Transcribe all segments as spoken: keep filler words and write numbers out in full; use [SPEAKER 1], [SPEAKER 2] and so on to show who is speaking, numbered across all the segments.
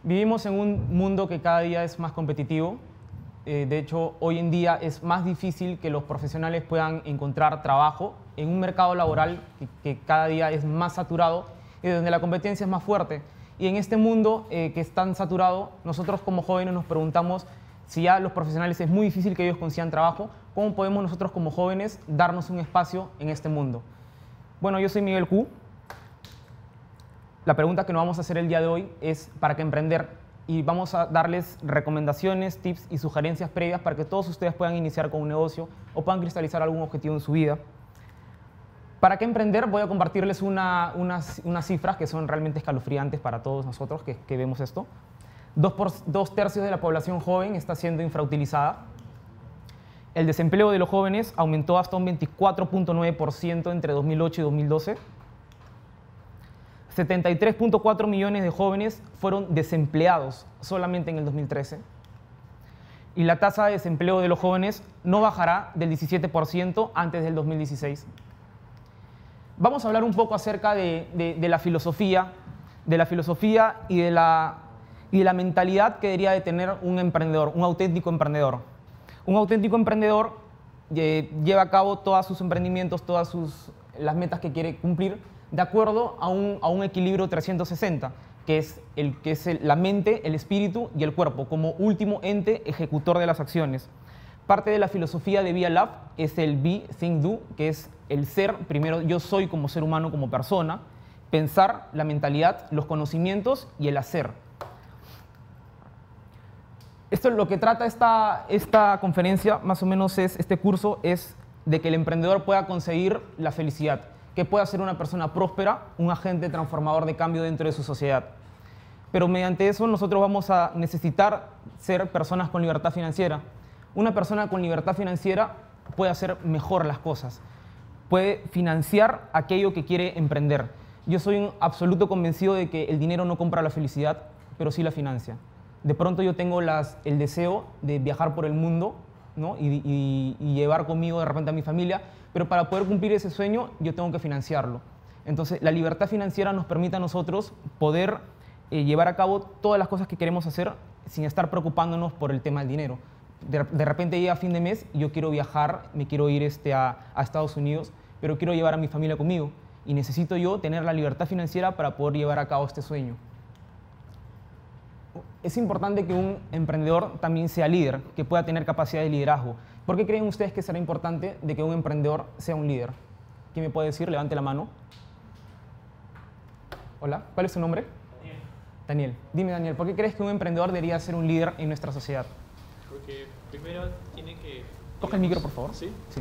[SPEAKER 1] Vivimos en un mundo que cada día es más competitivo. Eh, de hecho, hoy en día es más difícil que los profesionales puedan encontrar trabajo en un mercado laboral que, que cada día es más saturado y donde la competencia es más fuerte. Y en este mundo eh, que es tan saturado, nosotros como jóvenes nos preguntamos si ya los profesionales es muy difícil que ellos consigan trabajo, ¿cómo podemos nosotros como jóvenes darnos un espacio en este mundo? Bueno, yo soy Miguel Q. La pregunta que nos vamos a hacer el día de hoy es ¿para qué emprender? Y vamos a darles recomendaciones, tips y sugerencias previas para que todos ustedes puedan iniciar con un negocio o puedan cristalizar algún objetivo en su vida. ¿Para qué emprender? Voy a compartirles una, unas, unas cifras que son realmente escalofriantes para todos nosotros que, que vemos esto. Dos, por, dos tercios de la población joven está siendo infrautilizada. El desempleo de los jóvenes aumentó hasta un veinticuatro punto nueve por ciento entre dos mil ocho y dos mil doce. setenta y tres punto cuatro millones de jóvenes fueron desempleados solamente en el dos mil trece. Y la tasa de desempleo de los jóvenes no bajará del diecisiete por ciento antes del dos mil dieciséis. Vamos a hablar un poco acerca de, de, de la filosofía, de la filosofía y de la, y de la mentalidad que debería de tener un emprendedor, un auténtico emprendedor. Un auténtico emprendedor eh, lleva a cabo todos sus emprendimientos, todas sus, las metas que quiere cumplir, de acuerdo a un, a un equilibrio trescientos sesenta, que es, el, que es el, la mente, el espíritu y el cuerpo, como último ente ejecutor de las acciones. Parte de la filosofía de Via Lab es el Be, Think, Do, que es el ser, primero yo soy como ser humano, como persona, pensar, la mentalidad, los conocimientos y el hacer. Esto es lo que trata esta, esta conferencia, más o menos es, este curso, es de que el emprendedor pueda conseguir la felicidad, que pueda ser una persona próspera, un agente transformador de cambio dentro de su sociedad. Pero mediante eso nosotros vamos a necesitar ser personas con libertad financiera. Una persona con libertad financiera puede hacer mejor las cosas, puede financiar aquello que quiere emprender. Yo soy un absoluto convencido de que el dinero no compra la felicidad, pero sí la financia. De pronto yo tengo las, el deseo de viajar por el mundo, ¿no? y, y, y llevar conmigo de repente a mi familia, pero para poder cumplir ese sueño yo tengo que financiarlo. Entonces la libertad financiera nos permite a nosotros poder eh, llevar a cabo todas las cosas que queremos hacer sin estar preocupándonos por el tema del dinero. De, de repente llega fin de mes y yo quiero viajar, me quiero ir este, a, a Estados Unidos, pero quiero llevar a mi familia conmigo y necesito yo tener la libertad financiera para poder llevar a cabo este sueño. Es importante que un emprendedor también sea líder, que pueda tener capacidad de liderazgo. ¿Por qué creen ustedes que será importante de que un emprendedor sea un líder? ¿Quién me puede decir? Levante la mano. Hola, ¿cuál es su nombre?
[SPEAKER 2] Daniel.
[SPEAKER 1] Daniel. Dime, Daniel, ¿por qué crees que un emprendedor debería ser un líder en nuestra sociedad?
[SPEAKER 2] Porque primero tiene que...
[SPEAKER 1] Coge el micro, por favor.
[SPEAKER 2] ¿Sí?
[SPEAKER 1] Sí.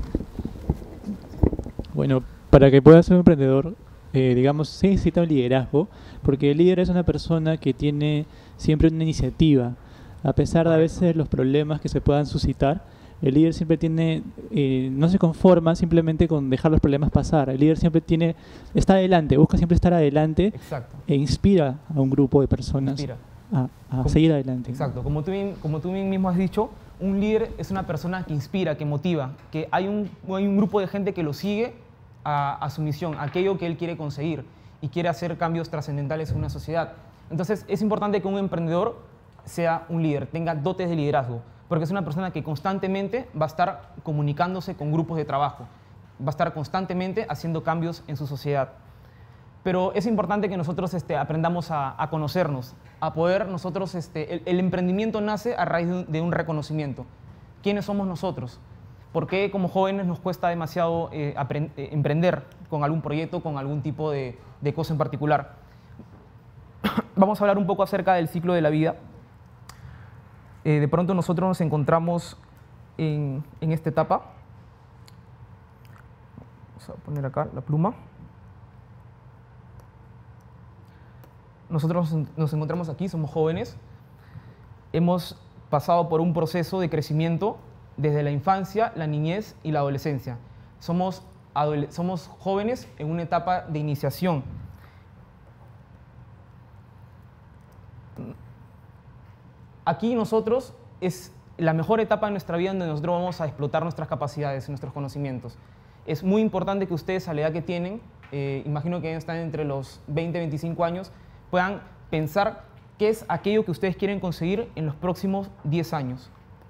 [SPEAKER 3] Bueno, para que pueda ser un emprendedor, eh, digamos, se necesita un liderazgo, porque el líder es una persona que tiene siempre una iniciativa. A pesar de a veces los problemas que se puedan suscitar, el líder siempre tiene, eh, no se conforma simplemente con dejar los problemas pasar. El líder siempre tiene, está adelante, busca siempre estar adelante.
[SPEAKER 1] Exacto.
[SPEAKER 3] E inspira a un grupo de personas
[SPEAKER 1] Inspira.
[SPEAKER 3] a, a
[SPEAKER 1] Como,
[SPEAKER 3] seguir adelante.
[SPEAKER 1] Exacto. Como tú, bien, como tú bien mismo has dicho, un líder es una persona que inspira, que motiva, que hay un, hay un grupo de gente que lo sigue a, a su misión, a aquello que él quiere conseguir y quiere hacer cambios trascendentales en una sociedad. Entonces es importante que un emprendedor sea un líder, tenga dotes de liderazgo, porque es una persona que constantemente va a estar comunicándose con grupos de trabajo, va a estar constantemente haciendo cambios en su sociedad. Pero es importante que nosotros este, aprendamos a, a conocernos, a poder nosotros, este, el, el emprendimiento nace a raíz de un, de un reconocimiento. ¿Quiénes somos nosotros? ¿Por qué como jóvenes nos cuesta demasiado eh, eh, emprender con algún proyecto, con algún tipo de, de cosa en particular? Vamos a hablar un poco acerca del ciclo de la vida. Eh, de pronto nosotros nos encontramos en, en esta etapa. Vamos a poner acá la pluma. Nosotros nos encontramos aquí, somos jóvenes. Hemos pasado por un proceso de crecimiento desde la infancia, la niñez y la adolescencia. Somos, adole- somos jóvenes en una etapa de iniciación. Aquí nosotros es la mejor etapa de nuestra vida donde nosotros vamos a explotar nuestras capacidades, nuestros conocimientos. Es muy importante que ustedes a la edad que tienen, eh, imagino que están entre los veinte y veinticinco años, puedan pensar qué es aquello que ustedes quieren conseguir en los próximos diez años.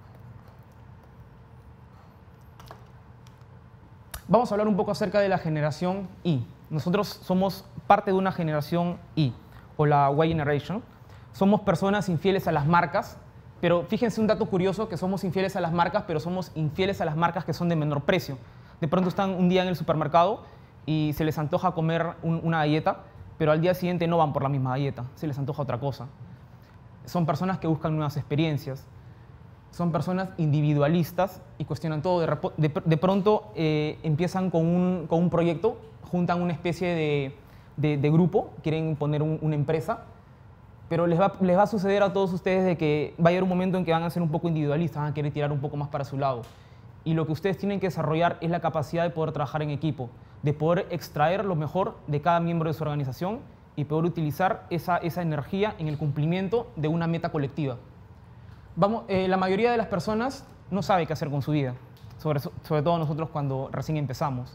[SPEAKER 1] Vamos a hablar un poco acerca de la generación Y. Nosotros somos parte de una generación Y, o la Y Generation. Somos personas infieles a las marcas, pero fíjense un dato curioso, que somos infieles a las marcas, pero somos infieles a las marcas que son de menor precio. De pronto están un día en el supermercado y se les antoja comer un, una galleta, pero al día siguiente no van por la misma galleta, se les antoja otra cosa. Son personas que buscan nuevas experiencias. Son personas individualistas y cuestionan todo. De, de, de pronto eh, empiezan con un, con un proyecto, juntan una especie de, de, de grupo, quieren poner un, una empresa, pero les va, les va a suceder a todos ustedes de que va a llegar un momento en que van a ser un poco individualistas, van a querer tirar un poco más para su lado. Y lo que ustedes tienen que desarrollar es la capacidad de poder trabajar en equipo, de poder extraer lo mejor de cada miembro de su organización y poder utilizar esa, esa energía en el cumplimiento de una meta colectiva. Vamos, eh, la mayoría de las personas no sabe qué hacer con su vida, sobre, sobre todo nosotros cuando recién empezamos.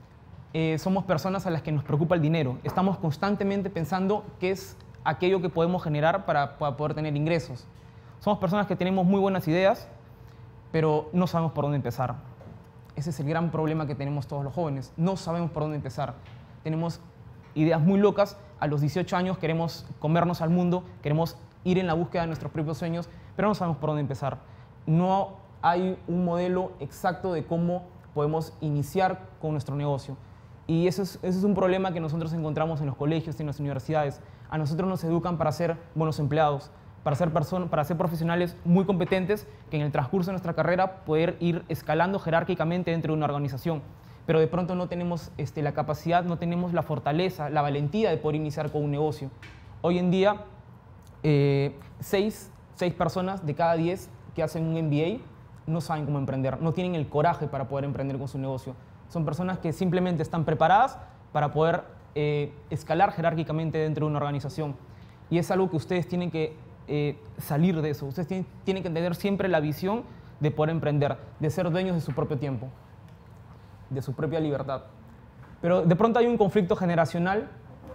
[SPEAKER 1] Eh, somos personas a las que nos preocupa el dinero. Estamos constantemente pensando qué es aquello que podemos generar para, para poder tener ingresos. Somos personas que tenemos muy buenas ideas, pero no sabemos por dónde empezar. Ese es el gran problema que tenemos todos los jóvenes. No sabemos por dónde empezar. Tenemos ideas muy locas. A los dieciocho años queremos comernos al mundo, queremos ir en la búsqueda de nuestros propios sueños, pero no sabemos por dónde empezar. No hay un modelo exacto de cómo podemos iniciar con nuestro negocio. Y eso es, ese es un problema que nosotros encontramos en los colegios y en las universidades. A nosotros nos educan para ser buenos empleados, para ser, personas, para ser profesionales muy competentes que en el transcurso de nuestra carrera poder ir escalando jerárquicamente dentro de una organización. Pero de pronto no tenemos este, la capacidad, no tenemos la fortaleza, la valentía de poder iniciar con un negocio. Hoy en día, eh, seis, seis personas de cada diez que hacen un M B A no saben cómo emprender, no tienen el coraje para poder emprender con su negocio. Son personas que simplemente están preparadas para poder eh, escalar jerárquicamente dentro de una organización. Y es algo que ustedes tienen que eh, salir de eso. Ustedes tienen, tienen que tener siempre la visión de poder emprender, de ser dueños de su propio tiempo, de su propia libertad. Pero de pronto hay un conflicto generacional.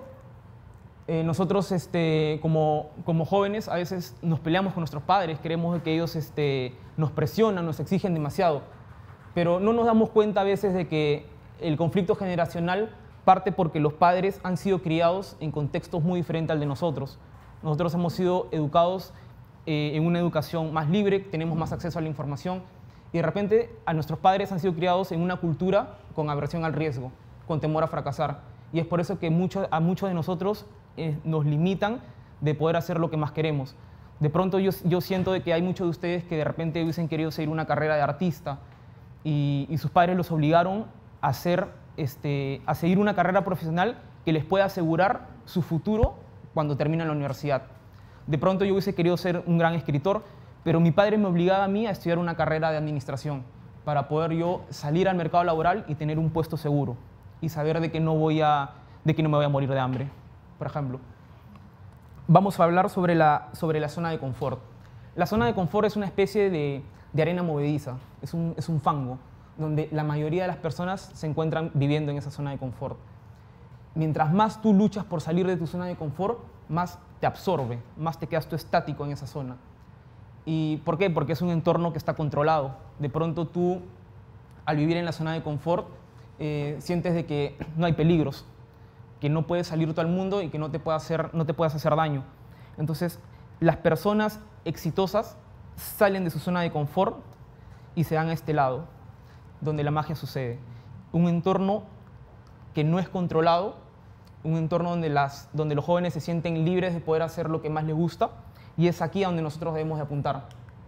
[SPEAKER 1] Eh, nosotros este, como, como jóvenes a veces nos peleamos con nuestros padres, creemos que ellos este, nos presionan, nos exigen demasiado. Pero no nos damos cuenta a veces de que el conflicto generacional parte porque los padres han sido criados en contextos muy diferentes al de nosotros. Nosotros hemos sido educados eh, en una educación más libre, tenemos más acceso a la información y de repente a nuestros padres han sido criados en una cultura con aversión al riesgo, con temor a fracasar. Y es por eso que mucho, a muchos de nosotros eh, nos limitan de poder hacer lo que más queremos. De pronto yo, yo siento de que hay muchos de ustedes que de repente hubiesen querido seguir una carrera de artista, Y, y sus padres los obligaron a, hacer, este, a seguir una carrera profesional que les pueda asegurar su futuro cuando terminan la universidad. De pronto yo hubiese querido ser un gran escritor, pero mi padre me obligaba a mí a estudiar una carrera de administración para poder yo salir al mercado laboral y tener un puesto seguro y saber de que no, voy a, de que no me voy a morir de hambre, por ejemplo. Vamos a hablar sobre la, sobre la zona de confort. La zona de confort es una especie de de arena movediza, es un, es un fango, donde la mayoría de las personas se encuentran viviendo en esa zona de confort. Mientras más tú luchas por salir de tu zona de confort, más te absorbe, más te quedas tú estático en esa zona. ¿Y por qué? Porque es un entorno que está controlado. De pronto tú, al vivir en la zona de confort, eh, sientes de que no hay peligros, que no puedes salir tú al mundo y que no te, puede hacer, no te puedas hacer daño. Entonces, las personas exitosas salen de su zona de confort y se van a este lado, donde la magia sucede. Un entorno que no es controlado, un entorno donde, las, donde los jóvenes se sienten libres de poder hacer lo que más les gusta, y es aquí a donde nosotros debemos de apuntar.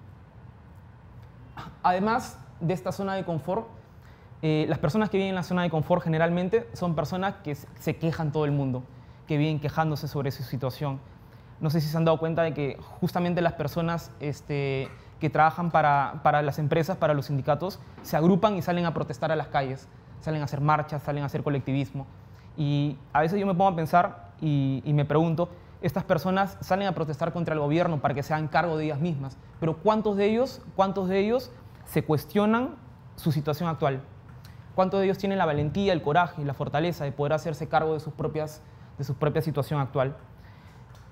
[SPEAKER 1] Además de esta zona de confort, eh, las personas que viven en la zona de confort generalmente son personas que se quejan todo el mundo, que viven quejándose sobre su situación. No sé si se han dado cuenta de que justamente las personas este, que trabajan para, para las empresas, para los sindicatos, se agrupan y salen a protestar a las calles, salen a hacer marchas, salen a hacer colectivismo. Y a veces yo me pongo a pensar y, y me pregunto, estas personas salen a protestar contra el gobierno para que se hagan cargo de ellas mismas, pero ¿cuántos de ellos, cuántos de ellos se cuestionan su situación actual? ¿Cuántos de ellos tienen la valentía, el coraje y la fortaleza de poder hacerse cargo de, sus propias, de su propia situación actual?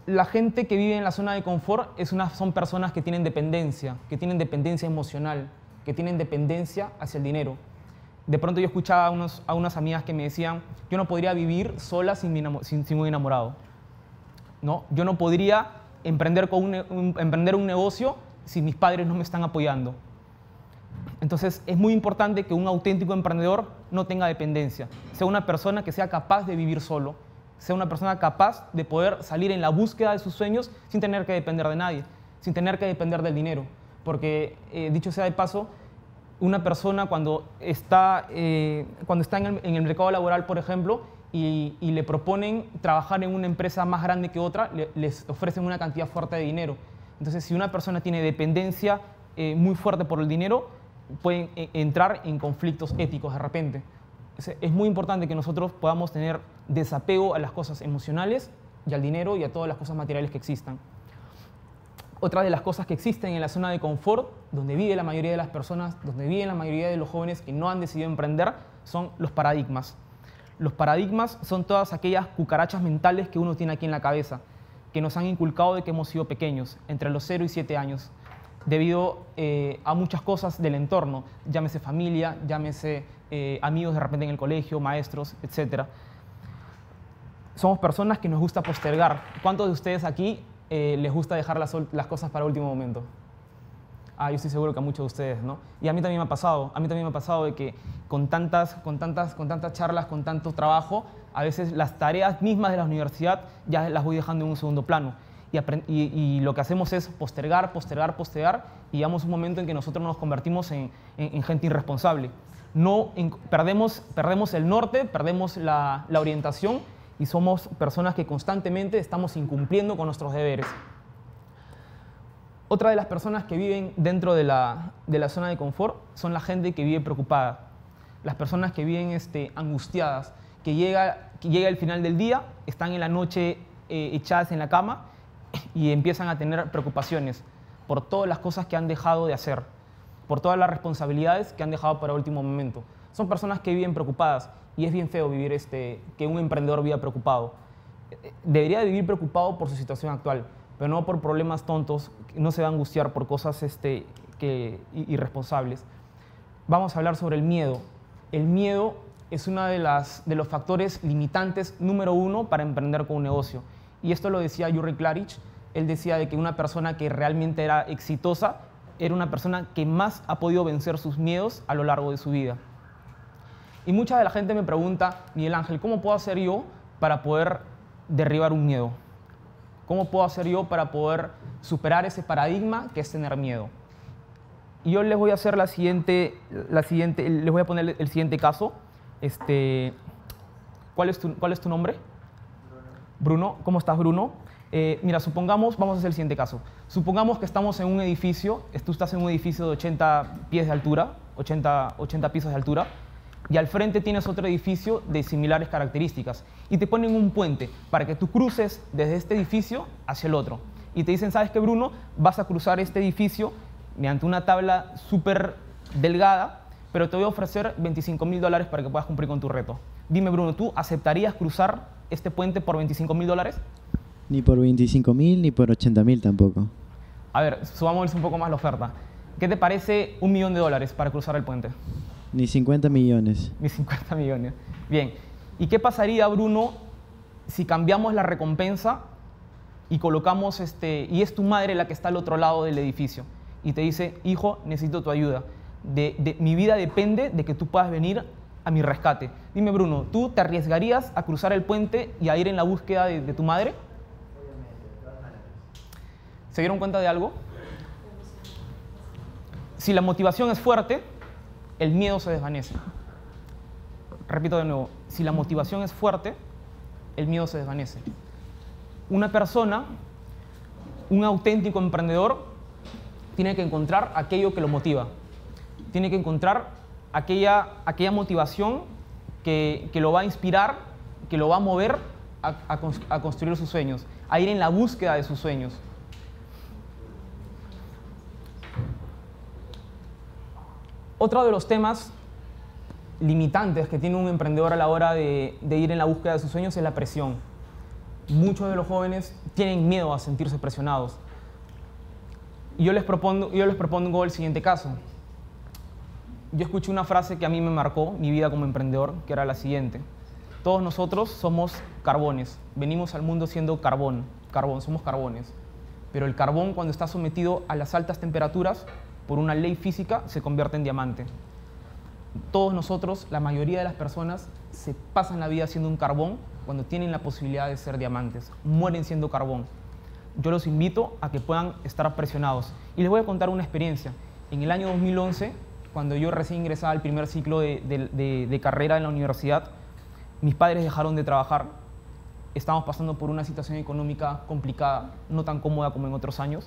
[SPEAKER 1] la gente que vive en la zona de confort es una, son personas que tienen dependencia, que tienen dependencia emocional, que tienen dependencia hacia el dinero. De pronto yo escuchaba a, unos, a unas amigas que me decían, yo no podría vivir sola sin, mi sin, sin un enamorado. ¿No? Yo no podría emprender, con un, un, emprender un negocio si mis padres no me están apoyando. Entonces es muy importante que un auténtico emprendedor no tenga dependencia, sea una persona que sea capaz de vivir solo, sea una persona capaz de poder salir en la búsqueda de sus sueños sin tener que depender de nadie, sin tener que depender del dinero. Porque, eh, dicho sea de paso, una persona cuando está, eh, cuando está en, el, en el mercado laboral, por ejemplo, y, y le proponen trabajar en una empresa más grande que otra, le, les ofrecen una cantidad fuerte de dinero. Entonces, si una persona tiene dependencia eh, muy fuerte por el dinero, pueden eh, entrar en conflictos éticos de repente. Es, es muy importante que nosotros podamos tener desapego a las cosas emocionales y al dinero y a todas las cosas materiales que existan. Otra de las cosas que existen en la zona de confort, donde vive la mayoría de las personas, donde viven la mayoría de los jóvenes que no han decidido emprender, son los paradigmas. Los paradigmas son todas aquellas cucarachas mentales que uno tiene aquí en la cabeza, que nos han inculcado de que hemos sido pequeños, entre los cero y siete años, debido eh, a muchas cosas del entorno, llámese familia, llámese eh, amigos de repente en el colegio, maestros, etcétera. Somos personas que nos gusta postergar. ¿Cuántos de ustedes aquí eh, les gusta dejar las, las cosas para último momento? Ah, yo estoy seguro que a muchos de ustedes, ¿no? Y a mí también me ha pasado, a mí también me ha pasado de que con tantas, con tantas, con tantas charlas, con tanto trabajo, a veces las tareas mismas de la universidad ya las voy dejando en un segundo plano. Y, y, y lo que hacemos es postergar, postergar, postergar, y llegamos a un momento en que nosotros nos convertimos en, en, en gente irresponsable. No, en, perdemos, perdemos el norte, perdemos la, la orientación, y somos personas que constantemente estamos incumpliendo con nuestros deberes. Otra de las personas que viven dentro de la, de la zona de confort son la gente que vive preocupada, las personas que viven este, angustiadas, que llega, que llega el final del día, están en la noche eh, echadas en la cama y empiezan a tener preocupaciones por todas las cosas que han dejado de hacer, por todas las responsabilidades que han dejado para último momento. Son personas que viven preocupadas y es bien feo vivir este, que un emprendedor viva preocupado. Debería de vivir preocupado por su situación actual, pero no por problemas tontos, no se va a angustiar por cosas este, que, irresponsables. Vamos a hablar sobre el miedo. El miedo es uno de, las, de los factores limitantes número uno para emprender con un negocio. Y esto lo decía Jurek Klarich. Él decía de que una persona que realmente era exitosa era una persona que más ha podido vencer sus miedos a lo largo de su vida. Y mucha de la gente me pregunta, Miguel Ángel, ¿cómo puedo hacer yo para poder derribar un miedo? ¿Cómo puedo hacer yo para poder superar ese paradigma que es tener miedo? Y yo les voy a hacer la siguiente, la siguiente, les voy a poner el siguiente caso. Este, ¿cuál es tu, cuál es tu nombre? Bruno. Bruno, ¿cómo estás, Bruno? Eh, mira, supongamos, vamos a hacer el siguiente caso. Supongamos que estamos en un edificio, tú estás en un edificio de ochenta pies de altura, ochenta, ochenta pisos de altura, y al frente tienes otro edificio de similares características y te ponen un puente para que tú cruces desde este edificio hacia el otro. Y te dicen, ¿sabes qué, Bruno? Vas a cruzar este edificio mediante una tabla súper delgada, pero te voy a ofrecer veinticinco mil dólares para que puedas cumplir con tu reto. Dime, Bruno, ¿tú aceptarías cruzar este puente por veinticinco mil dólares?
[SPEAKER 4] Ni por veinticinco mil ni por ochenta mil tampoco.
[SPEAKER 1] A ver, subamos un poco más la oferta. ¿Qué te parece un millón de dólares para cruzar el puente?
[SPEAKER 4] Ni cincuenta millones.
[SPEAKER 1] Ni cincuenta millones. Bien. ¿Y qué pasaría, Bruno, si cambiamos la recompensa y colocamos, este, y es tu madre la que está al otro lado del edificio y te dice, hijo, necesito tu ayuda. De, de, mi vida depende de que tú puedas venir a mi rescate. Dime, Bruno, ¿tú te arriesgarías a cruzar el puente y a ir en la búsqueda de, de tu madre? ¿Se dieron cuenta de algo? Si la motivación es fuerte, el miedo se desvanece. Repito de nuevo, si la motivación es fuerte, el miedo se desvanece. Una persona, un auténtico emprendedor, tiene que encontrar aquello que lo motiva. Tiene que encontrar aquella, aquella motivación que, que lo va a inspirar, que lo va a mover a, a, a construir sus sueños, a ir en la búsqueda de sus sueños. Otro de los temas limitantes que tiene un emprendedor a la hora de, de ir en la búsqueda de sus sueños es la presión. muchos de los jóvenes tienen miedo a sentirse presionados. Y yo les propongo, yo les propongo el siguiente caso. Yo escuché una frase que a mí me marcó mi vida como emprendedor, que era la siguiente: todos nosotros somos carbones, venimos al mundo siendo carbón, carbón, somos carbones. Pero el carbón, cuando está sometido a las altas temperaturas, por una ley física, se convierte en diamante. Todos nosotros, la mayoría de las personas, se pasan la vida siendo un carbón cuando tienen la posibilidad de ser diamantes. Mueren siendo carbón. Yo los invito a que puedan estar presionados. Y les voy a contar una experiencia. En el año dos mil once, cuando yo recién ingresaba al primer ciclo de, de, de, de carrera en la universidad, mis padres dejaron de trabajar. Estábamos pasando por una situación económica complicada, no tan cómoda como en otros años.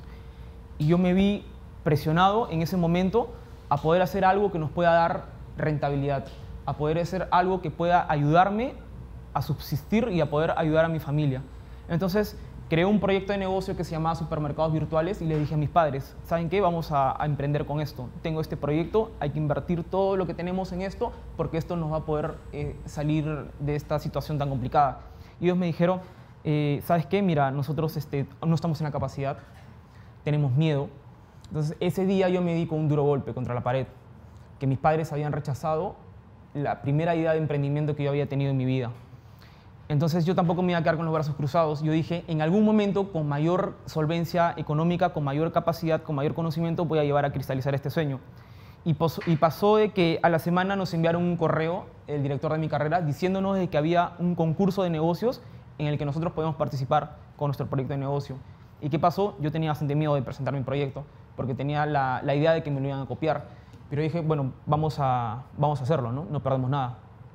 [SPEAKER 1] Y yo me vi presionado en ese momento a poder hacer algo que nos pueda dar rentabilidad, a poder hacer algo que pueda ayudarme a subsistir y a poder ayudar a mi familia. Entonces, creé un proyecto de negocio que se llamaba Supermercados Virtuales y les dije a mis padres: ¿saben qué? Vamos a, a emprender con esto. Tengo este proyecto, hay que invertir todo lo que tenemos en esto porque esto nos va a poder eh, salir de esta situación tan complicada. Y ellos me dijeron, eh, ¿sabes qué? Mira, nosotros este, no estamos en la capacidad, tenemos miedo. Entonces, ese día yo me di con un duro golpe contra la pared, que mis padres habían rechazado la primera idea de emprendimiento que yo había tenido en mi vida. Entonces, yo tampoco me iba a quedar con los brazos cruzados. Yo dije, en algún momento, con mayor solvencia económica, con mayor capacidad, con mayor conocimiento, voy a llevar a cristalizar este sueño. Y, pos y pasó de que a la semana nos enviaron un correo, el director de mi carrera, diciéndonos de que había un concurso de negocios en el que nosotros podíamos participar con nuestro proyecto de negocio. ¿Y qué pasó? Yo tenía bastante miedo de presentar mi proyecto, porque tenía la, la idea de que me lo iban a copiar. Pero dije, bueno, vamos a, vamos a hacerlo, ¿no? No perdemos nada.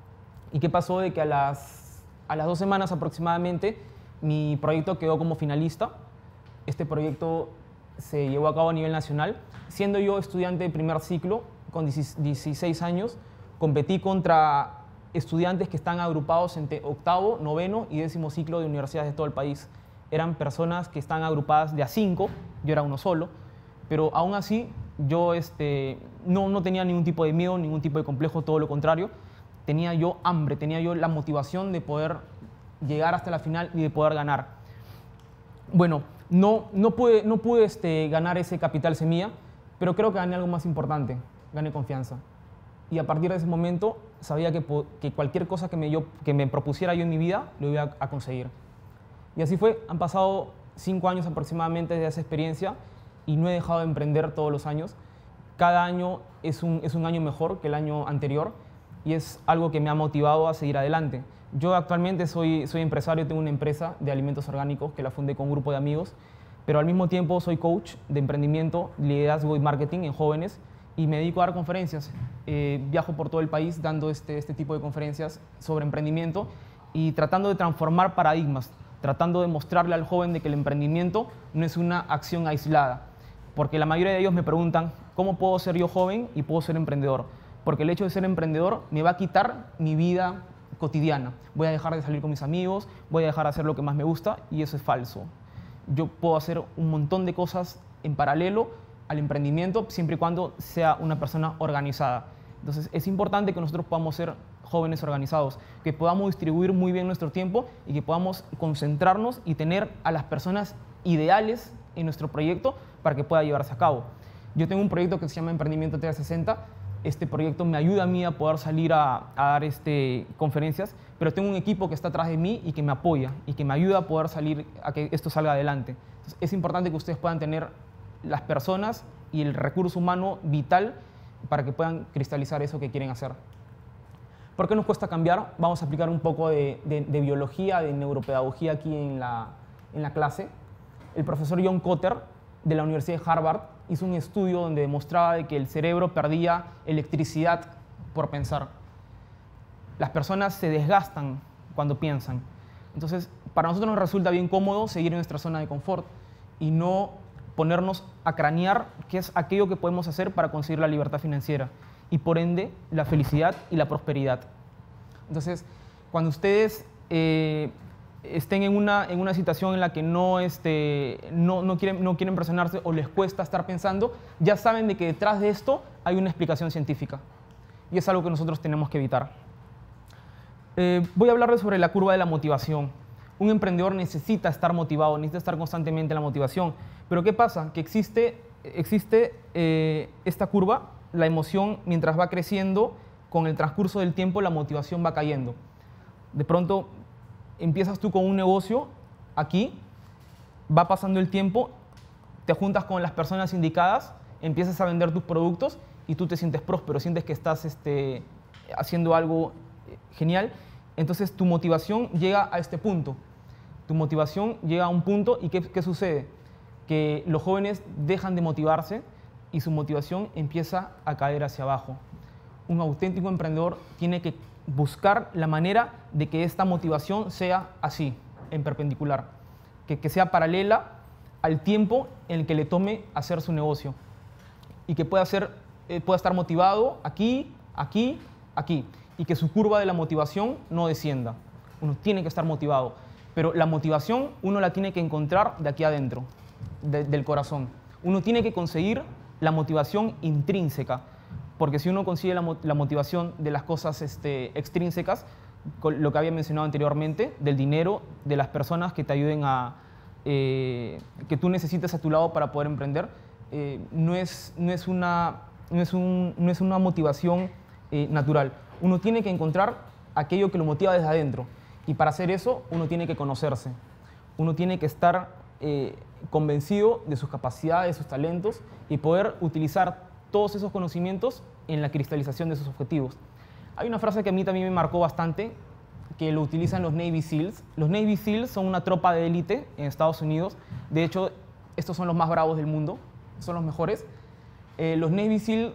[SPEAKER 1] ¿Y qué pasó? De que a las, a las dos semanas aproximadamente, mi proyecto quedó como finalista. Este proyecto se llevó a cabo a nivel nacional. Siendo yo estudiante de primer ciclo, con dieciséis años, competí contra estudiantes que están agrupados entre octavo, noveno y décimo ciclo de universidades de todo el país. Eran personas que están agrupadas de a cinco, yo era uno solo, pero aún así yo este, no, no tenía ningún tipo de miedo, ningún tipo de complejo, todo lo contrario. Tenía yo hambre, tenía yo la motivación de poder llegar hasta la final y de poder ganar. Bueno, no, no pude, no pude este, ganar ese capital semilla, pero creo que gané algo más importante, gané confianza. Y a partir de ese momento sabía que, que cualquier cosa que me, yo, que me propusiera yo en mi vida lo iba a, a conseguir. Y así fue, han pasado cinco años aproximadamente de esa experiencia y no he dejado de emprender todos los años. Cada año es un, es un año mejor que el año anterior y es algo que me ha motivado a seguir adelante. Yo actualmente soy, soy empresario, tengo una empresa de alimentos orgánicos que la fundé con un grupo de amigos, pero al mismo tiempo soy coach de emprendimiento, liderazgo y marketing en jóvenes y me dedico a dar conferencias. Eh, viajo por todo el país dando este, este tipo de conferencias sobre emprendimiento y tratando de transformar paradigmas, tratando de mostrarle al joven de que el emprendimiento no es una acción aislada. Porque la mayoría de ellos me preguntan, ¿cómo puedo ser yo joven y puedo ser emprendedor? Porque el hecho de ser emprendedor me va a quitar mi vida cotidiana. Voy a dejar de salir con mis amigos, voy a dejar de hacer lo que más me gusta y eso es falso. Yo puedo hacer un montón de cosas en paralelo al emprendimiento siempre y cuando sea una persona organizada. Entonces es importante que nosotros podamos ser jóvenes organizados, que podamos distribuir muy bien nuestro tiempo y que podamos concentrarnos y tener a las personas ideales en nuestro proyecto para que pueda llevarse a cabo. Yo tengo un proyecto que se llama Emprendimiento trescientos sesenta. Este proyecto me ayuda a mí a poder salir a, a dar este, conferencias, pero tengo un equipo que está atrás de mí y que me apoya y que me ayuda a poder salir, a que esto salga adelante. Entonces, es importante que ustedes puedan tener las personas y el recurso humano vital para que puedan cristalizar eso que quieren hacer. ¿Por qué nos cuesta cambiar? Vamos a aplicar un poco de, de, de biología, de neuropedagogía aquí en la, en la clase. El profesor John Kotter, de la Universidad de Harvard, hizo un estudio donde demostraba de que el cerebro perdía electricidad por pensar. Las personas se desgastan cuando piensan. Entonces, para nosotros nos resulta bien cómodo seguir en nuestra zona de confort y no ponernos a cranear qué es aquello que podemos hacer para conseguir la libertad financiera y, por ende, la felicidad y la prosperidad. Entonces, cuando ustedes eh, estén en una, en una situación en la que no, este, no, no, quieren, no quieren presionarse o les cuesta estar pensando, ya saben de que detrás de esto hay una explicación científica y es algo que nosotros tenemos que evitar. Eh, voy a hablarles sobre la curva de la motivación. Un emprendedor necesita estar motivado, necesita estar constantemente en la motivación. Pero ¿qué pasa? Que existe, existe eh, esta curva, la emoción mientras va creciendo, con el transcurso del tiempo la motivación va cayendo. De pronto empiezas tú con un negocio aquí, va pasando el tiempo, te juntas con las personas indicadas, empiezas a vender tus productos y tú te sientes próspero, sientes que estás este, haciendo algo genial. Entonces tu motivación llega a este punto. Tu motivación llega a un punto y ¿qué, qué sucede? Que los jóvenes dejan de motivarse y su motivación empieza a caer hacia abajo. Un auténtico emprendedor tiene que buscar la manera de que esta motivación sea así, en perpendicular, que, que sea paralela al tiempo en el que le tome hacer su negocio y que pueda, ser, eh, pueda estar motivado aquí, aquí, aquí y que su curva de la motivación no descienda. Uno tiene que estar motivado, pero la motivación uno la tiene que encontrar de aquí adentro, de, del corazón. Uno tiene que conseguir la motivación intrínseca, porque si uno consigue la, la motivación de las cosas este, extrínsecas, lo que había mencionado anteriormente, del dinero, de las personas que te ayuden a, eh, que tú necesites a tu lado para poder emprender, eh, no, es, no, es una, no, es un, no es una motivación eh, natural. Uno tiene que encontrar aquello que lo motiva desde adentro, y para hacer eso uno tiene que conocerse, uno tiene que estar eh, convencido de sus capacidades, de sus talentos y poder utilizar todos esos conocimientos en la cristalización de sus objetivos. Hay una frase que a mí también me marcó bastante, que lo utilizan los Navy SEALs. Los Navy SEALs son una tropa de élite en Estados Unidos. De hecho, estos son los más bravos del mundo, son los mejores. Eh, los Navy SEALs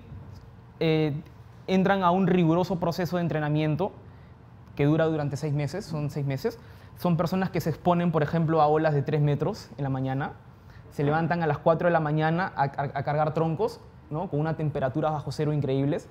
[SPEAKER 1] eh, entran a un riguroso proceso de entrenamiento que dura durante seis meses, son seis meses. Son personas que se exponen, por ejemplo, a olas de tres metros en la mañana. Se levantan a las cuatro de la mañana a, a, a cargar troncos, ¿no? Con una temperatura bajo cero increíbles.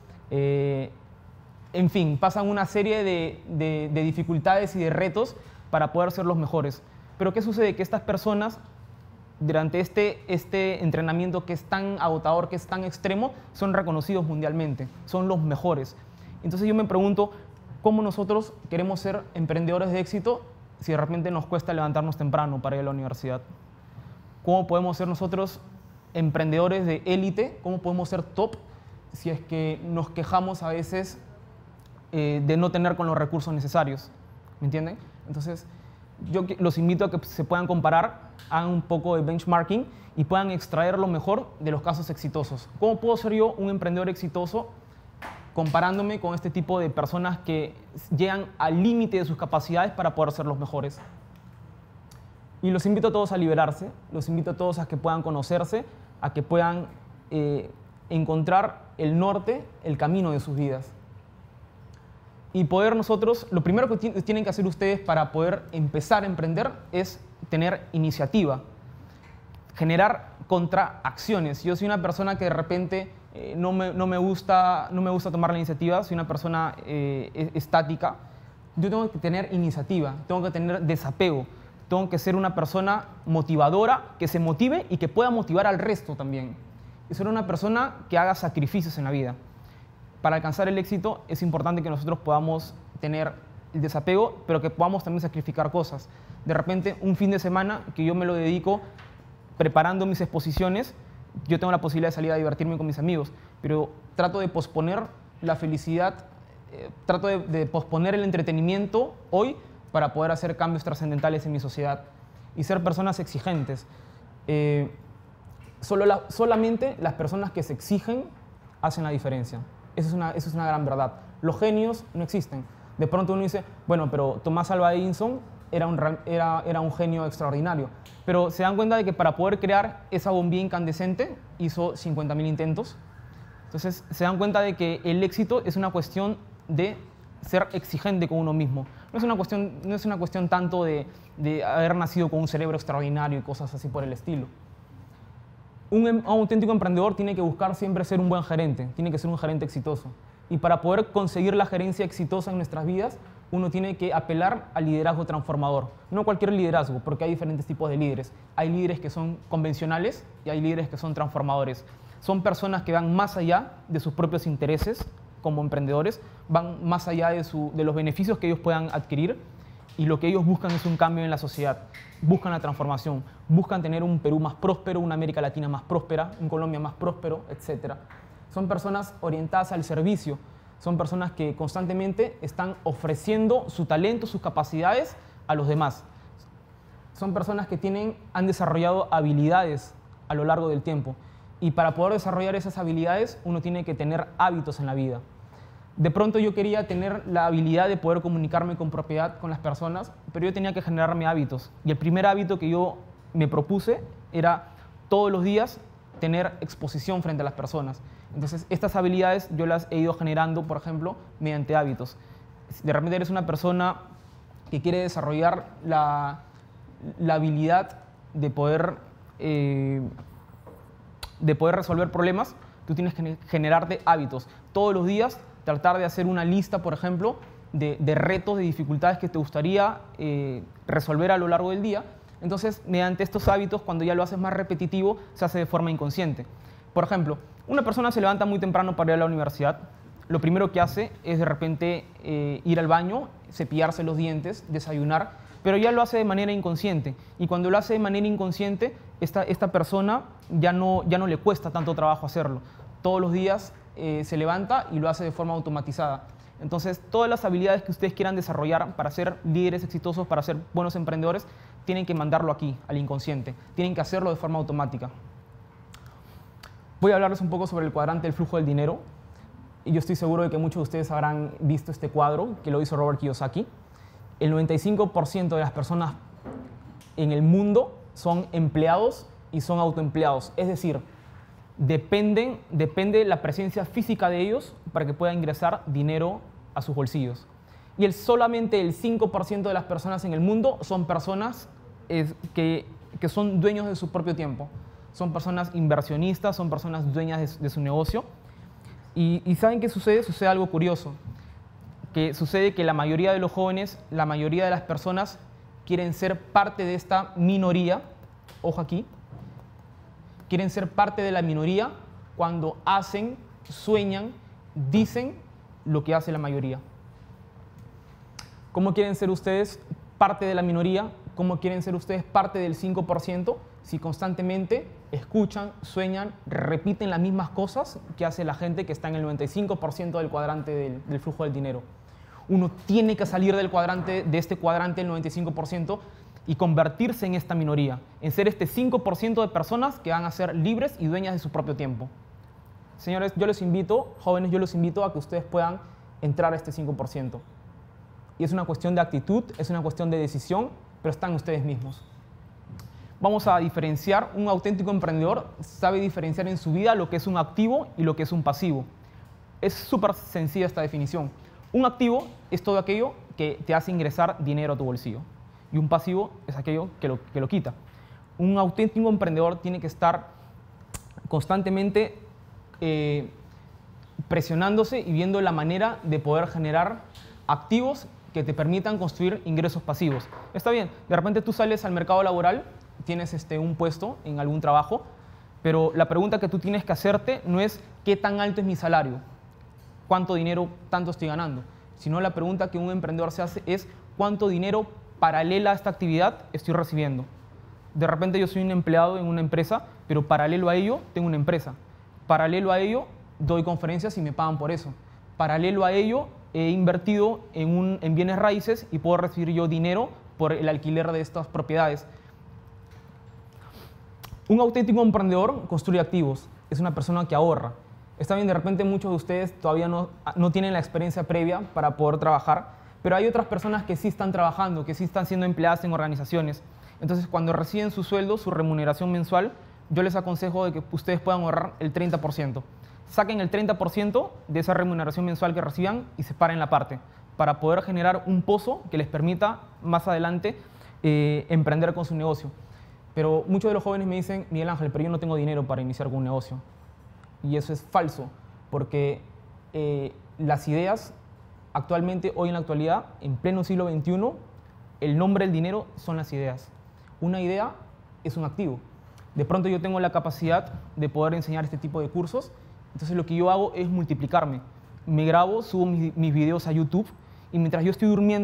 [SPEAKER 1] Eh, en fin, pasan una serie de, de, de dificultades y de retos para poder ser los mejores. Pero ¿qué sucede? Que estas personas, durante este, este entrenamiento que es tan agotador, que es tan extremo, son reconocidos mundialmente, son los mejores. Entonces yo me pregunto, ¿cómo nosotros queremos ser emprendedores de éxito si de repente nos cuesta levantarnos temprano para ir a la universidad? ¿Cómo podemos ser nosotros emprendedores de élite? ¿Cómo podemos ser top si es que nos quejamos a veces eh, de no tener con los recursos necesarios? ¿Me entienden? Entonces, yo los invito a que se puedan comparar, hagan un poco de benchmarking y puedan extraer lo mejor de los casos exitosos. ¿Cómo puedo ser yo un emprendedor exitoso comparándome con este tipo de personas que llegan al límite de sus capacidades para poder ser los mejores? Y los invito a todos a liberarse, los invito a todos a que puedan conocerse, a que puedan eh, encontrar el norte, el camino de sus vidas. Y poder nosotros, lo primero que tienen que hacer ustedes para poder empezar a emprender es tener iniciativa, generar contraacciones. Yo soy una persona que de repente eh, no, me, no, me gusta, no me gusta tomar la iniciativa, soy una persona eh, estática. Yo tengo que tener iniciativa, tengo que tener desapego, tengo que ser una persona motivadora, que se motive y que pueda motivar al resto también. Y ser una persona que haga sacrificios en la vida. Para alcanzar el éxito es importante que nosotros podamos tener el desapego, pero que podamos también sacrificar cosas. De repente, un fin de semana que yo me lo dedico preparando mis exposiciones, yo tengo la posibilidad de salir a divertirme con mis amigos, pero trato de posponer la felicidad, eh, trato de, de posponer el entretenimiento hoy para poder hacer cambios trascendentales en mi sociedad y ser personas exigentes. Eh, solo la, solamente las personas que se exigen hacen la diferencia. Eso es, una, eso es una gran verdad. Los genios no existen. De pronto uno dice, bueno, pero Thomas Alva Edison era un, era, era un genio extraordinario. Pero se dan cuenta de que para poder crear esa bombilla incandescente hizo cincuenta mil intentos. Entonces se dan cuenta de que el éxito es una cuestión de ser exigente con uno mismo. No es una cuestión, no es una cuestión tanto de, de haber nacido con un cerebro extraordinario y cosas así por el estilo. Un, un auténtico emprendedor tiene que buscar siempre ser un buen gerente, tiene que ser un gerente exitoso. Y para poder conseguir la gerencia exitosa en nuestras vidas, uno tiene que apelar al liderazgo transformador. No cualquier liderazgo, porque hay diferentes tipos de líderes. Hay líderes que son convencionales y hay líderes que son transformadores. Son personas que van más allá de sus propios intereses como emprendedores, van más allá de, su, de los beneficios que ellos puedan adquirir y lo que ellos buscan es un cambio en la sociedad, buscan la transformación, buscan tener un Perú más próspero, una América Latina más próspera, un Colombia más próspero, etcétera. Son personas orientadas al servicio, son personas que constantemente están ofreciendo su talento, sus capacidades a los demás. Son personas que tienen, han desarrollado habilidades a lo largo del tiempo, y para poder desarrollar esas habilidades uno tiene que tener hábitos en la vida. De pronto yo quería tener la habilidad de poder comunicarme con propiedad con las personas, pero yo tenía que generarme hábitos. Y el primer hábito que yo me propuse era todos los días tener exposición frente a las personas. Entonces, estas habilidades yo las he ido generando, por ejemplo, mediante hábitos. De repente eres una persona que quiere desarrollar la, la habilidad de poder, eh, de poder resolver problemas, tú tienes que generarte hábitos. Todos los días tratar de hacer una lista, por ejemplo, de, de retos, de dificultades que te gustaría eh, resolver a lo largo del día. Entonces, mediante estos hábitos, cuando ya lo haces más repetitivo, se hace de forma inconsciente. Por ejemplo, una persona se levanta muy temprano para ir a la universidad. Lo primero que hace es de repente eh, ir al baño, cepillarse los dientes, desayunar, pero ya lo hace de manera inconsciente. Y cuando lo hace de manera inconsciente, esta, esta persona ya no, ya no le cuesta tanto trabajo hacerlo. Todos los días Eh, se levanta y lo hace de forma automatizada. Entonces, todas las habilidades que ustedes quieran desarrollar para ser líderes exitosos, para ser buenos emprendedores, tienen que mandarlo aquí, al inconsciente. Tienen que hacerlo de forma automática. Voy a hablarles un poco sobre el cuadrante del flujo del dinero. Y yo estoy seguro de que muchos de ustedes habrán visto este cuadro que lo hizo Robert Kiyosaki. El noventa y cinco por ciento de las personas en el mundo son empleados y son autoempleados. Es decir, Dependen, depende la presencia física de ellos para que pueda ingresar dinero a sus bolsillos. Y el, solamente el cinco por ciento de las personas en el mundo son personas es, que, que son dueños de su propio tiempo. Son personas inversionistas, son personas dueñas de, de su negocio. Y, y ¿saben qué sucede? Sucede algo curioso. Que sucede que la mayoría de los jóvenes, la mayoría de las personas quieren ser parte de esta minoría. Ojo aquí. Quieren ser parte de la minoría cuando hacen, sueñan, dicen lo que hace la mayoría. ¿Cómo quieren ser ustedes parte de la minoría? ¿Cómo quieren ser ustedes parte del cinco por ciento si constantemente escuchan, sueñan, repiten las mismas cosas que hace la gente que está en el noventa y cinco por ciento del cuadrante del, del flujo del dinero? Uno tiene que salir del cuadrante, de este cuadrante del noventa y cinco por ciento y convertirse en esta minoría, en ser este cinco por ciento de personas que van a ser libres y dueñas de su propio tiempo. Señores, yo les invito, jóvenes, yo los invito a que ustedes puedan entrar a este cinco por ciento. Y es una cuestión de actitud, es una cuestión de decisión, pero están ustedes mismos. Vamos a diferenciar, un auténtico emprendedor sabe diferenciar en su vida lo que es un activo y lo que es un pasivo. Es súper sencilla esta definición. Un activo es todo aquello que te hace ingresar dinero a tu bolsillo. Y un pasivo es aquello que lo, que lo quita. Un auténtico emprendedor tiene que estar constantemente eh, presionándose y viendo la manera de poder generar activos que te permitan construir ingresos pasivos. Está bien, de repente tú sales al mercado laboral, tienes este, un puesto en algún trabajo, pero la pregunta que tú tienes que hacerte no es qué tan alto es mi salario, cuánto dinero tanto estoy ganando, sino la pregunta que un emprendedor se hace es cuánto dinero paralela a esta actividad estoy recibiendo. De repente yo soy un empleado en una empresa, pero paralelo a ello tengo una empresa. Paralelo a ello doy conferencias y me pagan por eso. Paralelo a ello he invertido en, un, en bienes raíces y puedo recibir yo dinero por el alquiler de estas propiedades. Un auténtico emprendedor construye activos. Es una persona que ahorra. Está bien, de repente muchos de ustedes todavía no, no tienen la experiencia previa para poder trabajar, pero hay otras personas que sí están trabajando, que sí están siendo empleadas en organizaciones. Entonces, cuando reciben su sueldo, su remuneración mensual, yo les aconsejo de que ustedes puedan ahorrar el treinta por ciento. Saquen el treinta por ciento de esa remuneración mensual que reciban y separen la parte para poder generar un pozo que les permita más adelante eh, emprender con su negocio. Pero muchos de los jóvenes me dicen, Miguel Ángel, pero yo no tengo dinero para iniciar con un negocio. Y eso es falso, porque eh, las ideas actualmente, hoy en la actualidad, en pleno siglo veintiuno, el nombre del dinero son las ideas. Una idea es un activo. De pronto yo tengo la capacidad de poder enseñar este tipo de cursos, entonces lo que yo hago es multiplicarme. Me grabo, subo mis, mis videos a YouTube y mientras yo estoy durmiendo,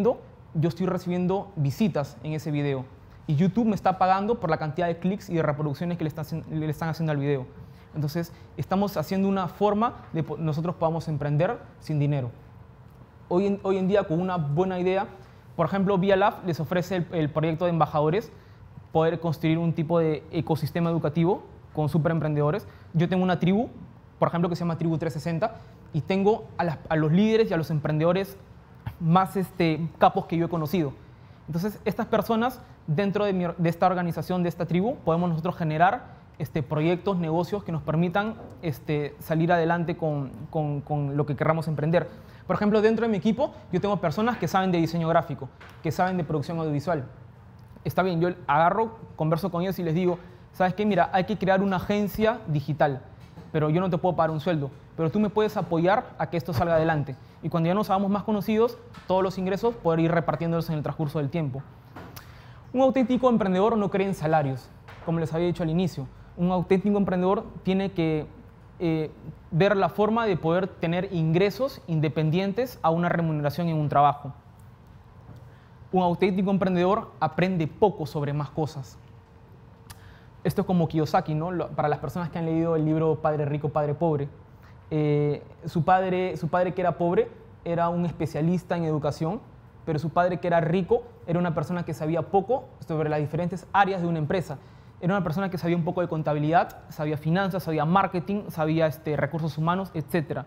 [SPEAKER 1] yo estoy recibiendo visitas en ese video. Y YouTube me está pagando por la cantidad de clics y de reproducciones que le están, le están haciendo al video. Entonces, estamos haciendo una forma de que nosotros podamos emprender sin dinero. Hoy en, hoy en día, con una buena idea, por ejemplo, ViaLab les ofrece el, el proyecto de embajadores, poder construir un tipo de ecosistema educativo con superemprendedores. Yo tengo una tribu, por ejemplo, que se llama Tribu trescientos sesenta, y tengo a, las, a los líderes y a los emprendedores más este, capos que yo he conocido. Entonces, estas personas, dentro de, mi, de esta organización, de esta tribu, podemos nosotros generar este, proyectos, negocios que nos permitan este, salir adelante con, con, con lo que queramos emprender. Por ejemplo, dentro de mi equipo, yo tengo personas que saben de diseño gráfico, que saben de producción audiovisual. Está bien, yo agarro, converso con ellos y les digo, ¿sabes qué? Mira, hay que crear una agencia digital, pero yo no te puedo pagar un sueldo, pero tú me puedes apoyar a que esto salga adelante. Y cuando ya nos hagamos más conocidos, todos los ingresos poder ir repartiéndolos en el transcurso del tiempo. Un auténtico emprendedor no cree en salarios, como les había dicho al inicio. Un auténtico emprendedor tiene que eh, ver la forma de poder tener ingresos independientes a una remuneración en un trabajo. Un auténtico emprendedor aprende poco sobre más cosas. Esto es como Kiyosaki, ¿no? Para las personas que han leído el libro Padre Rico, Padre Pobre. Eh, su, padre, su padre que era pobre era un especialista en educación, pero su padre que era rico era una persona que sabía poco sobre las diferentes áreas de una empresa. Era una persona que sabía un poco de contabilidad, sabía finanzas, sabía marketing, sabía este, recursos humanos, etcétera.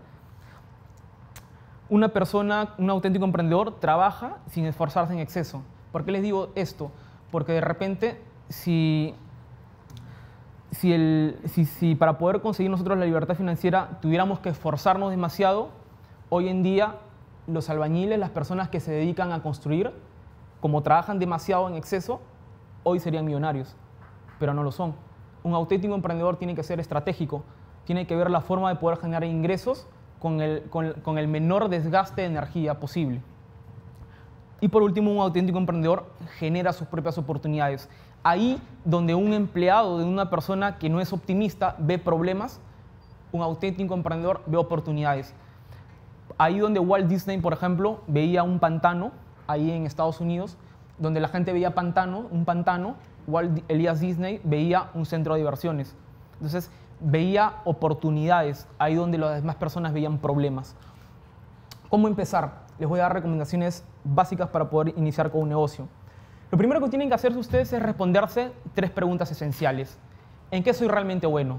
[SPEAKER 1] Una persona, un auténtico emprendedor, trabaja sin esforzarse en exceso. ¿Por qué les digo esto? Porque de repente, si, si, el, si, si para poder conseguir nosotros la libertad financiera tuviéramos que esforzarnos demasiado, hoy en día los albañiles, las personas que se dedican a construir, como trabajan demasiado en exceso, hoy serían millonarios, pero no lo son. Un auténtico emprendedor tiene que ser estratégico, tiene que ver la forma de poder generar ingresos con el, con, con el menor desgaste de energía posible. Y por último, un auténtico emprendedor genera sus propias oportunidades. Ahí donde un empleado de una persona que no es optimista ve problemas, un auténtico emprendedor ve oportunidades. Ahí donde Walt Disney, por ejemplo, veía un pantano, ahí en Estados Unidos, donde la gente veía pantano, un pantano, Walt Elias Disney veía un centro de diversiones. Entonces, veía oportunidades, ahí donde las demás personas veían problemas. ¿Cómo empezar? Les voy a dar recomendaciones básicas para poder iniciar con un negocio. Lo primero que tienen que hacer ustedes es responderse tres preguntas esenciales. ¿En qué soy realmente bueno?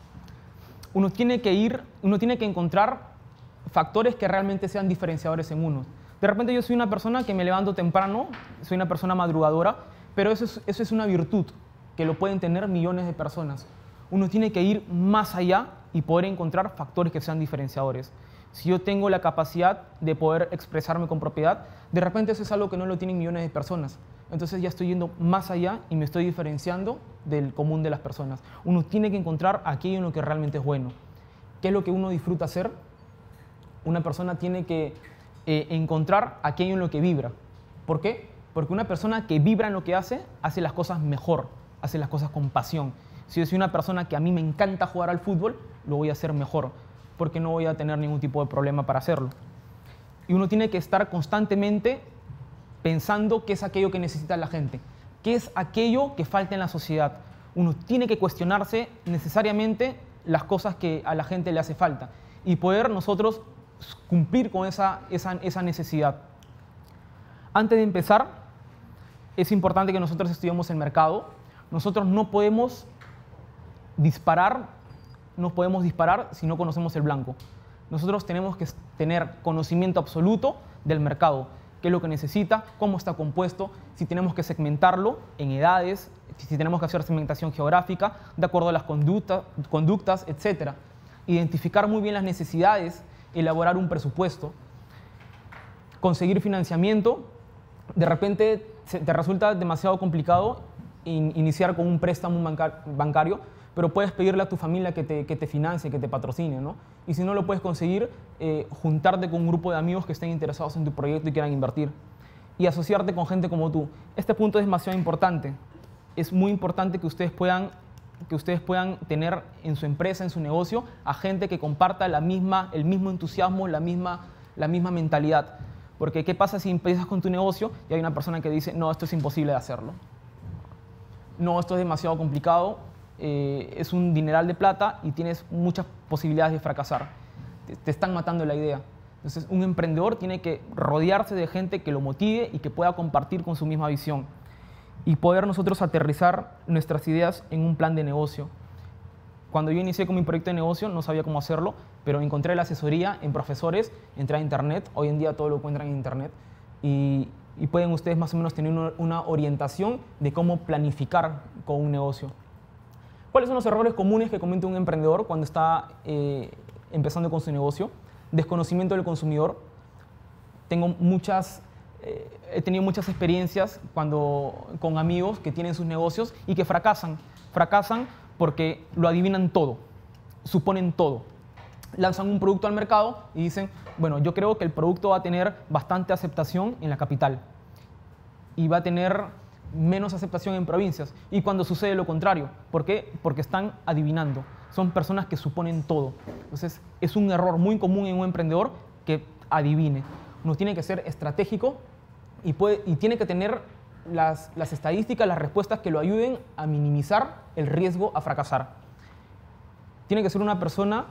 [SPEAKER 1] Uno tiene que ir, uno tiene que encontrar factores que realmente sean diferenciadores en uno. De repente yo soy una persona que me levanto temprano, soy una persona madrugadora, pero eso es, eso es una virtud que lo pueden tener millones de personas. Uno tiene que ir más allá y poder encontrar factores que sean diferenciadores. Si yo tengo la capacidad de poder expresarme con propiedad, de repente eso es algo que no lo tienen millones de personas. Entonces ya estoy yendo más allá y me estoy diferenciando del común de las personas. Uno tiene que encontrar aquello en lo que realmente es bueno. ¿Qué es lo que uno disfruta hacer? Una persona tiene que eh, encontrar aquello en lo que vibra. ¿Por qué? Porque una persona que vibra en lo que hace, hace las cosas mejor, hace las cosas con pasión. Si yo soy una persona que a mí me encanta jugar al fútbol, lo voy a hacer mejor, porque no voy a tener ningún tipo de problema para hacerlo. Y uno tiene que estar constantemente pensando qué es aquello que necesita la gente, qué es aquello que falta en la sociedad. Uno tiene que cuestionarse necesariamente las cosas que a la gente le hace falta y poder nosotros cumplir con esa, esa, esa necesidad. Antes de empezar, es importante que nosotros estudiemos el mercado. Nosotros no podemos disparar, no podemos disparar si no conocemos el blanco. Nosotros tenemos que tener conocimiento absoluto del mercado, qué es lo que necesita, cómo está compuesto, si tenemos que segmentarlo en edades, si tenemos que hacer segmentación geográfica, de acuerdo a las conducta, conductas, etcétera. Identificar muy bien las necesidades, elaborar un presupuesto, conseguir financiamiento. De repente te resulta demasiado complicado in, iniciar con un préstamo bancar, bancario, pero puedes pedirle a tu familia que te, que te financie, que te patrocine, ¿no? Y si no lo puedes conseguir, eh, juntarte con un grupo de amigos que estén interesados en tu proyecto y quieran invertir. Y asociarte con gente como tú. Este punto es demasiado importante. Es muy importante que ustedes puedan, que ustedes puedan tener en su empresa, en su negocio, a gente que comparta la misma, el mismo entusiasmo, la misma, la misma mentalidad. Porque ¿qué pasa si empiezas con tu negocio y hay una persona que dice, no, esto es imposible de hacerlo? No, esto es demasiado complicado, eh, es un dineral de plata y tienes muchas posibilidades de fracasar. Te, te están matando la idea. Entonces, un emprendedor tiene que rodearse de gente que lo motive y que pueda compartir con su misma visión. Y poder nosotros aterrizar nuestras ideas en un plan de negocio. Cuando yo inicié con mi proyecto de negocio no sabía cómo hacerlo, pero encontré la asesoría en profesores, entré a internet, hoy en día todo lo encuentran en internet, y, y pueden ustedes más o menos tener una, una orientación de cómo planificar con un negocio. ¿Cuáles son los errores comunes que comete un emprendedor cuando está eh, empezando con su negocio? Desconocimiento del consumidor. Tengo muchas, eh, he tenido muchas experiencias cuando, con amigos que tienen sus negocios y que fracasan. Fracasan porque lo adivinan todo, suponen todo. Lanzan un producto al mercado y dicen, bueno, yo creo que el producto va a tener bastante aceptación en la capital y va a tener menos aceptación en provincias. Y cuando sucede lo contrario, ¿por qué? Porque están adivinando. Son personas que suponen todo. Entonces, es un error muy común en un emprendedor que adivine. Uno tiene que ser estratégico y, puede, y tiene que tener las, las estadísticas, las respuestas que lo ayuden a minimizar el riesgo a fracasar. Tiene que ser una persona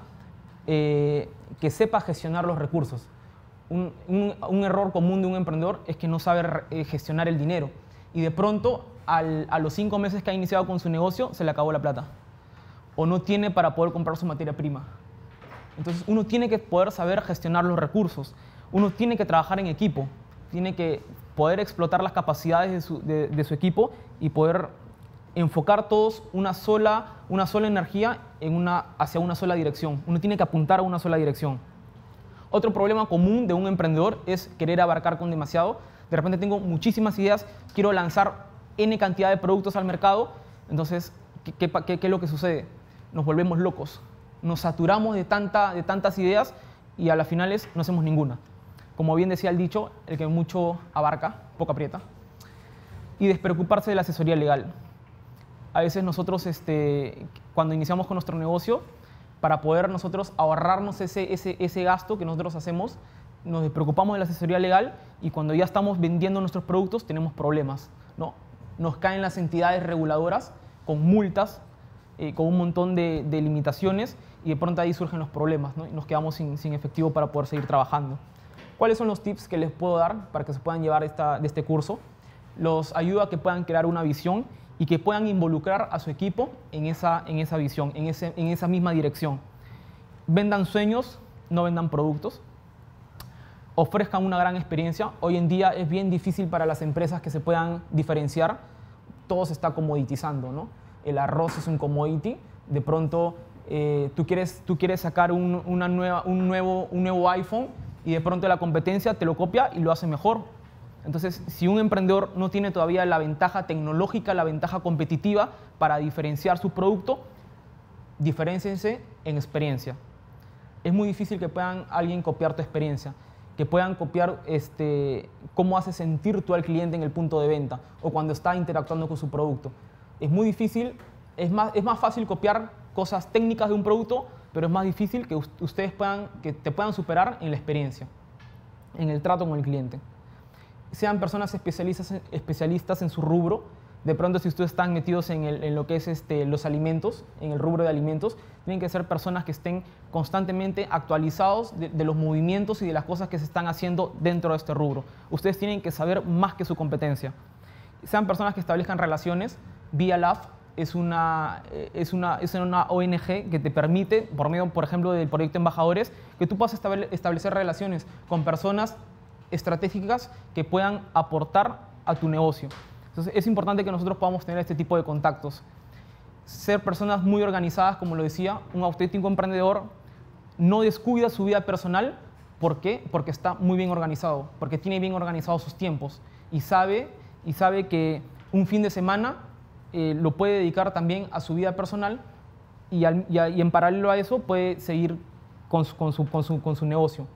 [SPEAKER 1] eh, que sepa gestionar los recursos. Un, un, un error común de un emprendedor es que no sabe eh, gestionar el dinero. Y de pronto, al, a los cinco meses que ha iniciado con su negocio, se le acabó la plata. O no tiene para poder comprar su materia prima. Entonces, uno tiene que poder saber gestionar los recursos. Uno tiene que trabajar en equipo. Tiene que poder explotar las capacidades de su, de, de su equipo y poder enfocar todos una sola, una sola energía en una, hacia una sola dirección. Uno tiene que apuntar a una sola dirección. Otro problema común de un emprendedor es querer abarcar con demasiado. De repente tengo muchísimas ideas, quiero lanzar N cantidad de productos al mercado. Entonces, ¿qué, qué, qué, qué es lo que sucede? Nos volvemos locos. Nos saturamos de, tanta, de tantas ideas y a las finales no hacemos ninguna. Como bien decía el dicho, el que mucho abarca, poco aprieta. Y despreocuparse de la asesoría legal. A veces nosotros, este, cuando iniciamos con nuestro negocio, para poder nosotros ahorrarnos ese, ese, ese gasto que nosotros hacemos, nos despreocupamos de la asesoría legal y cuando ya estamos vendiendo nuestros productos tenemos problemas, ¿no? Nos caen las entidades reguladoras con multas, eh, con un montón de, de limitaciones y de pronto ahí surgen los problemas, ¿no? Y nos quedamos sin, sin efectivo para poder seguir trabajando. ¿Cuáles son los tips que les puedo dar para que se puedan llevar esta, de este curso? Los ayuda a que puedan crear una visión y que puedan involucrar a su equipo en esa, en esa visión, en, ese, en esa misma dirección. Vendan sueños, no vendan productos. Ofrezcan una gran experiencia. Hoy en día es bien difícil para las empresas que se puedan diferenciar. Todo se está comoditizando, ¿no? El arroz es un commodity. De pronto eh, tú, quieres, tú quieres sacar un, una nueva, un, nuevo, un nuevo iPhone y de pronto la competencia te lo copia y lo hace mejor. Entonces, si un emprendedor no tiene todavía la ventaja tecnológica, la ventaja competitiva para diferenciar su producto, diferénciense en experiencia. Es muy difícil que puedan alguien copiar tu experiencia, que puedan copiar este, cómo hace sentir tú al cliente en el punto de venta o cuando está interactuando con su producto. Es muy difícil, es más, es más fácil copiar cosas técnicas de un producto, pero es más difícil que ustedes puedan, que te puedan superar en la experiencia, en el trato con el cliente. Sean personas especialistas en, especialistas en su rubro. De pronto, si ustedes están metidos en, el, en lo que es este, los alimentos, en el rubro de alimentos, tienen que ser personas que estén constantemente actualizados de, de los movimientos y de las cosas que se están haciendo dentro de este rubro. Ustedes tienen que saber más que su competencia. Sean personas que establezcan relaciones. Via Lab es una, es, una, es una O N G que te permite, por medio, por ejemplo, del proyecto Embajadores, que tú puedas establecer relaciones con personas estratégicas que puedan aportar a tu negocio. Entonces, es importante que nosotros podamos tener este tipo de contactos. Ser personas muy organizadas, como lo decía, un auténtico emprendedor no descuida su vida personal. ¿Por qué? Porque está muy bien organizado, porque tiene bien organizados sus tiempos y sabe, y sabe que un fin de semana eh, lo puede dedicar también a su vida personal y, al, y, a, y en paralelo a eso puede seguir con su, con su, con su, con su negocio.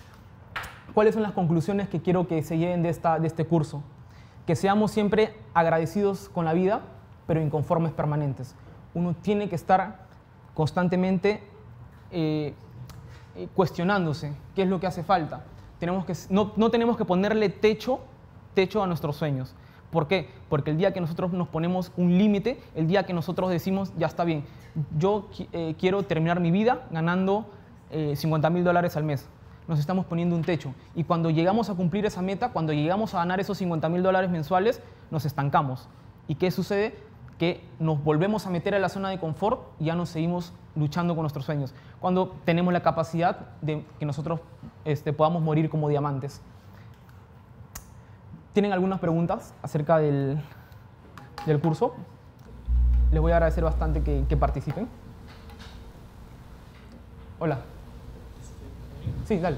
[SPEAKER 1] ¿Cuáles son las conclusiones que quiero que se lleven de, esta, de este curso? Que seamos siempre agradecidos con la vida, pero inconformes permanentes. Uno tiene que estar constantemente eh, cuestionándose qué es lo que hace falta. tenemos que, no, no tenemos que ponerle techo, techo a nuestros sueños. ¿Por qué? Porque el día que nosotros nos ponemos un límite, el día que nosotros decimos, ya está bien, yo eh, quiero terminar mi vida ganando eh, cincuenta mil dólares al mes. Nos estamos poniendo un techo. Y cuando llegamos a cumplir esa meta, cuando llegamos a ganar esos cincuenta mil dólares mensuales, nos estancamos. ¿Y qué sucede? Que nos volvemos a meter en la zona de confort y ya nos seguimos luchando con nuestros sueños. Cuando tenemos la capacidad de que nosotros este, podamos morir como diamantes. ¿Tienen algunas preguntas acerca del, del curso? Les voy a agradecer bastante que, que participen. Hola. Sí, dale.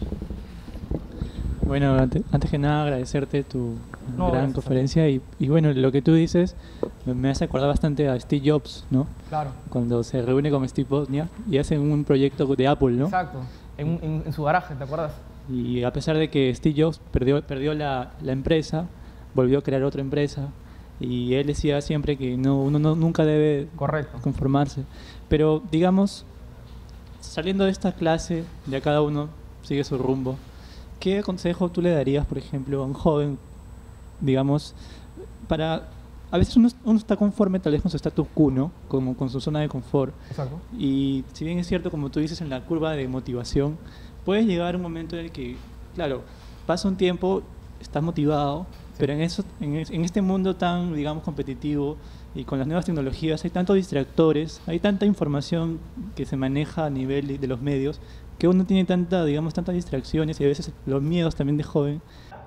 [SPEAKER 3] Bueno, antes, antes que nada agradecerte tu
[SPEAKER 1] No,
[SPEAKER 3] gran
[SPEAKER 1] gracias.
[SPEAKER 3] conferencia y, y bueno, lo que tú dices me, me hace acordar bastante a Steve Jobs, ¿no?
[SPEAKER 1] Claro.
[SPEAKER 3] Cuando se reúne con Steve Wozniak y hacen un proyecto de Apple, ¿no?
[SPEAKER 1] Exacto. En, en, en su garaje, ¿te acuerdas?
[SPEAKER 3] Y a pesar de que Steve Jobs perdió, perdió la, la empresa, volvió a crear otra empresa y él decía siempre que no, uno no, nunca debe
[SPEAKER 1] Correcto.
[SPEAKER 3] conformarse. Pero digamos, saliendo de esta clase, ya cada uno sigue su rumbo, ¿qué consejo tú le darías, por ejemplo, a un joven, digamos, para... A veces uno, uno está conforme tal vez con su status quo, ¿no? Como con su zona de confort.
[SPEAKER 1] Exacto.
[SPEAKER 3] Y si bien es cierto, como tú dices, en la curva de motivación, puedes llegar a un momento en el que, claro, pasa un tiempo, estás motivado,
[SPEAKER 1] Sí.
[SPEAKER 3] pero en, eso, en, es- en este mundo tan, digamos, competitivo y con las nuevas tecnologías hay tantos distractores, hay tanta información que se maneja a nivel de los medios, que uno tiene tanta, digamos, tantas distracciones y a veces los miedos también de joven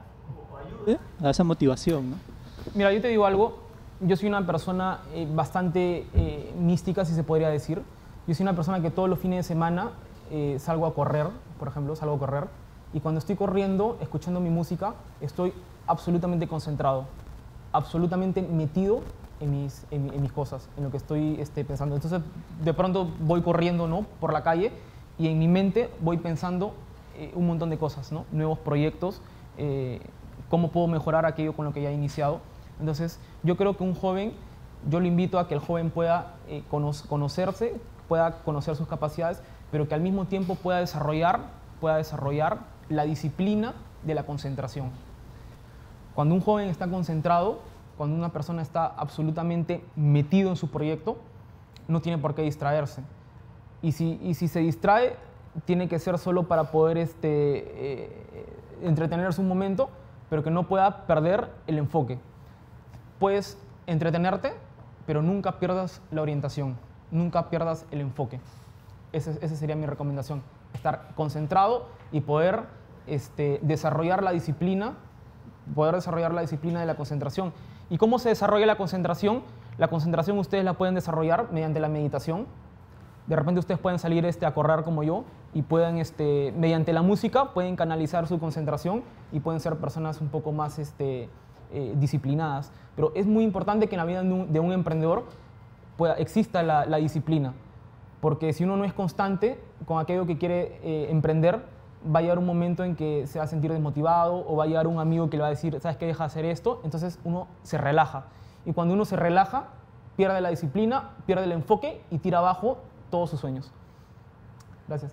[SPEAKER 3] ayuda a esa motivación, ¿no?
[SPEAKER 1] Mira, yo te digo algo. Yo soy una persona eh, bastante eh, mística, si se podría decir. Yo soy una persona que todos los fines de semana eh, salgo a correr, por ejemplo, salgo a correr. Y cuando estoy corriendo, escuchando mi música, estoy absolutamente concentrado, absolutamente metido en mis, en, mi- en mis cosas, en lo que estoy este, pensando. Entonces, de pronto voy corriendo, ¿no?, por la calle y en mi mente voy pensando eh, un montón de cosas, ¿no? Nuevos proyectos, eh, cómo puedo mejorar aquello con lo que ya he iniciado. Entonces, yo creo que un joven, yo lo invito a que el joven pueda eh, cono- conocerse, pueda conocer sus capacidades, pero que al mismo tiempo pueda desarrollar, pueda desarrollar la disciplina de la concentración. Cuando un joven está concentrado, cuando una persona está absolutamente metido en su proyecto, no tiene por qué distraerse. Y si, y si se distrae, tiene que ser solo para poder este, eh, entretenerse un momento, pero que no pueda perder el enfoque. Puedes entretenerte, pero nunca pierdas la orientación, nunca pierdas el enfoque. Ese- Esa sería mi recomendación, estar concentrado y poder este, desarrollar la disciplina, poder desarrollar la disciplina de la concentración. ¿Y cómo se desarrolla la concentración? La concentración ustedes la pueden desarrollar mediante la meditación. De repente ustedes pueden salir este, a correr como yo y pueden, este, mediante la música, pueden canalizar su concentración y pueden ser personas un poco más este, eh, disciplinadas. Pero es muy importante que en la vida de un, de un emprendedor pueda, exista la, la disciplina, porque si uno no es constante con aquello que quiere eh, emprender, va a llegar un momento en que se va a sentir desmotivado o va a llegar un amigo que le va a decir, ¿sabes qué? Deja de hacer esto. Entonces uno se relaja. Y cuando uno se relaja, pierde la disciplina, pierde el enfoque y tira abajo todos sus sueños. Gracias.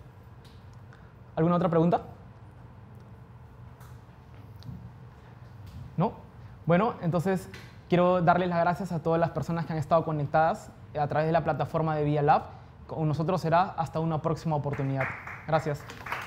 [SPEAKER 1] ¿Alguna otra pregunta? ¿No? Bueno, entonces quiero darles las gracias a todas las personas que han estado conectadas a través de la plataforma de Vía Lab. Con nosotros será hasta una próxima oportunidad. Gracias.